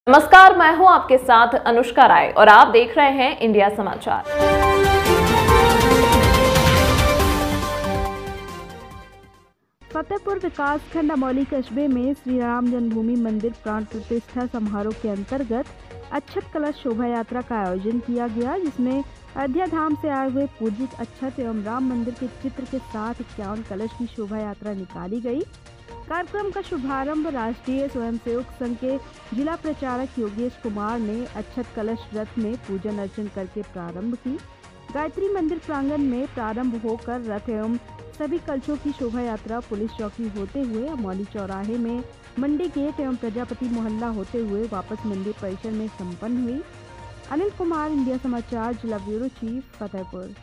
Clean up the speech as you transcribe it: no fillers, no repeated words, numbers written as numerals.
नमस्कार, मैं हूं आपके साथ अनुष्का राय और आप देख रहे हैं इंडिया समाचार। फतेहपुर विकासखंड अमौली कस्बे में श्री राम जन्मभूमि मंदिर प्राण प्रतिष्ठा समारोह के अंतर्गत अक्षत कलश शोभा यात्रा का आयोजन किया गया, जिसमें अयोध्या धाम से आए हुए पूजित अक्षत एवं राम मंदिर के चित्र के साथ 51 कलश की शोभा यात्रा निकाली गई। कार्यक्रम का शुभारंभ राष्ट्रीय स्वयंसेवक संघ के जिला प्रचारक योगेश कुमार ने अक्षत कलश रथ में पूजन अर्चन करके प्रारंभ की। गायत्री मंदिर प्रांगण में प्रारंभ होकर रथ एवं सभी कलशों की शोभा यात्रा पुलिस चौकी होते हुए अमौली चौराहे में मंडी गेट एवं प्रजापति मोहल्ला होते हुए वापस मंदिर परिसर में संपन्न हुई। अनिल कुमार, इंडिया समाचार, जिला ब्यूरो चीफ, फतेहपुर।